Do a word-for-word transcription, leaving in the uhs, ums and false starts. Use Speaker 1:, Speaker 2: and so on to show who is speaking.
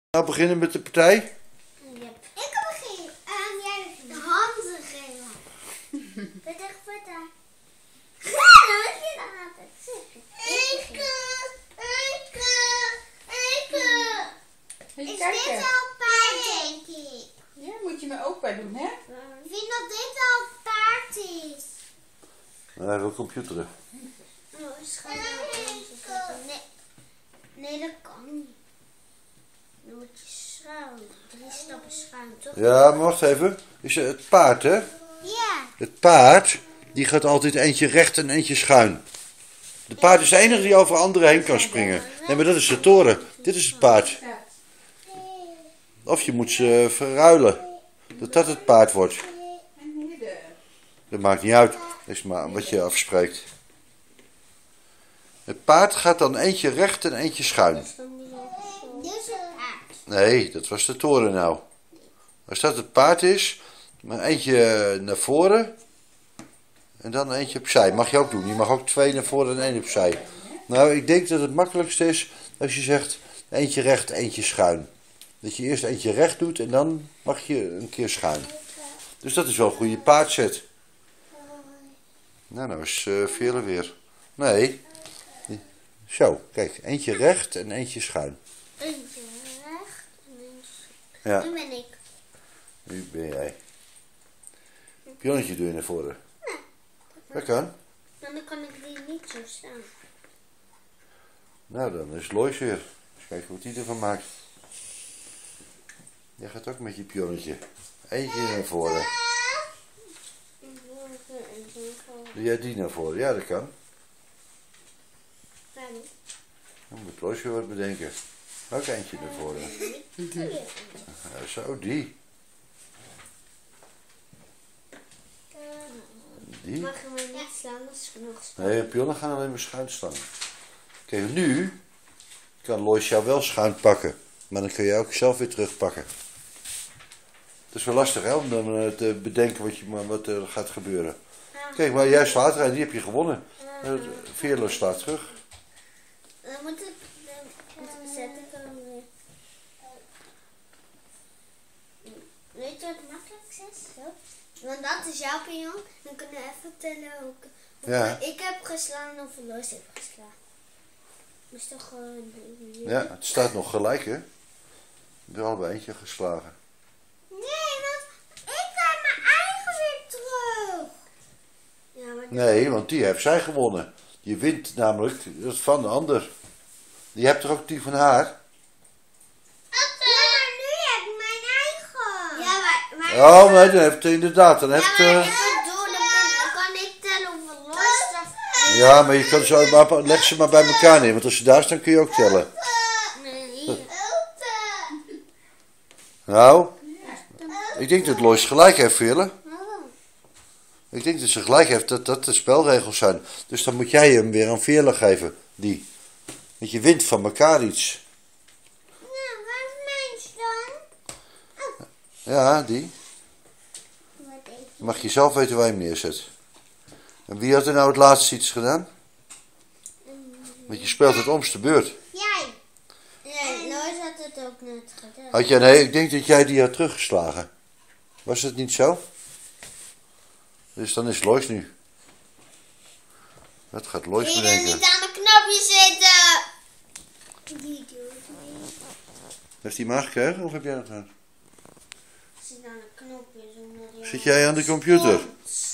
Speaker 1: Nou beginnen met de partij?
Speaker 2: Yep. Ik heb begin. En jij begint. De handen geven. Pittig, pittig. Ja, dan moet je dan altijd zeggen. Ik, ik, ik. Is dit al paard, denk ik?
Speaker 3: Ja, moet je me ook bij doen, hè?
Speaker 2: Ik vind dat dit al paard is.
Speaker 1: Nou, hij wil computeren.
Speaker 2: Oh, schat. Nee. Nee, dat kan niet. Dan moet je schuin. Drie stappen schuin, toch?
Speaker 1: Ja, maar wacht even. Is het paard, hè?
Speaker 2: Ja.
Speaker 1: Het paard, die gaat altijd eentje recht en eentje schuin. De paard is de enige die over anderen heen kan springen. Nee, maar dat is de toren. Dit is het paard. Of je moet ze verruilen. Dat dat het paard wordt. Dat maakt niet uit. Dat is maar wat je afspreekt. Het paard gaat dan eentje recht en eentje schuin.
Speaker 2: Dit is het paard.
Speaker 1: Nee, dat was de toren nou. Als dat het paard is, maar eentje naar voren en dan eentje opzij. Mag je ook doen. Je mag ook twee naar voren en één opzij. Nou, ik denk dat het makkelijkste is als je zegt eentje recht, eentje schuin. Dat je eerst eentje recht doet en dan mag je een keer schuin. Dus dat is wel een goede paardzet. Nou, nou is uh, Veerle weer. Nee. Zo, kijk. Eentje recht en eentje schuin.
Speaker 2: Eentje recht en eentje schuin.
Speaker 1: Ja.
Speaker 2: Nu ben ik.
Speaker 1: Nu ben jij. Pionnetje doe je naar voren.
Speaker 2: Ja.
Speaker 1: Dat kan.
Speaker 2: Maar dan kan ik die niet zo staan.
Speaker 1: Nou, dan is Lois weer. Eens kijken wat hij ervan maakt. Jij gaat ook met je pionnetje. Eentje naar voren. Doe jij die naar voren? Ja, dat kan. Dan moet Lois weer wat bedenken. Ook eentje naar voren. Ja, zo, die. Die.
Speaker 2: Mag je me niet slaan als ik nog sta?
Speaker 1: Nee, pionnen gaan alleen maar schuin staan. Kijk, nu kan Lois jou wel schuin pakken. Maar dan kun je ook zelf weer terugpakken. Het is wel lastig, hè, om dan uh, te bedenken wat, je, wat er gaat gebeuren.
Speaker 2: Ja.
Speaker 1: Kijk, maar jij slaat er en die heb je gewonnen. Uh, Veerle slaat terug.
Speaker 2: Dan moet ik, dan zet ik hem weer. Weet je wat het makkelijkste is? Zo. Want dat is jouw pion. Dan kunnen we even tellen hoe ik, hoe
Speaker 1: Ja.
Speaker 2: ik heb geslaan of Lois heeft geslaan. Dus toch gewoon... Uh,
Speaker 1: Ja, het staat nog gelijk, hè. We hebben allebei eentje geslagen.
Speaker 2: Nee, want ik krijg mijn eigen weer terug. Ja, maar
Speaker 1: Nee, want die heeft zij gewonnen. Je wint namelijk dat van de ander. Die hebt er ook die van haar.
Speaker 2: Ja, maar nu heb ik mijn eigen. Ja, maar... maar
Speaker 1: Oh, nee, dan heeft het inderdaad. Dan heeft,
Speaker 2: ja, maar
Speaker 1: uh,
Speaker 2: ik bedoel, dan, ben- dan kan ik tellen hoeveel Lois er...
Speaker 1: ja, maar je kan ze, maar leg ze maar bij elkaar neer. Want als ze daar staan kun je ook tellen.
Speaker 2: Nee, hier.
Speaker 1: Nou, ik denk dat Lois gelijk heeft, Veerle. Ik denk dat ze gelijk heeft dat dat de spelregels zijn. Dus dan moet jij hem weer aan Veerle geven, die. Want je wint van elkaar iets.
Speaker 2: Nou, waar is mijn dan?
Speaker 1: Ja, die.
Speaker 2: Wat is
Speaker 1: Dan mag je zelf weten waar je hem neerzet. En wie had er nou het laatste iets gedaan? Want je speelt het omste beurt.
Speaker 2: jij? Nee, Lois had het ook net gedaan.
Speaker 1: Had jij, nee, ik denk dat jij die had teruggeslagen. Was het niet zo? Dus dan is Lois nu. Wat gaat Lois
Speaker 2: Wil je
Speaker 1: bedenken?
Speaker 2: niet aan mijn knopje zitten? Die doet niet.
Speaker 1: Heeft hij hem aangekregen of heb jij dat gedaan?
Speaker 2: Zit aan een knopje. Zo
Speaker 1: Zit jij aan de computer?
Speaker 2: Stond.